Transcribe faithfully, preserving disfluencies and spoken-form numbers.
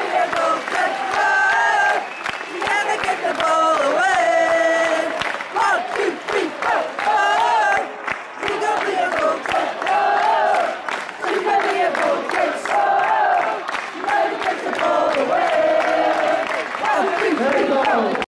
Here goes the truck. Never get the ball away.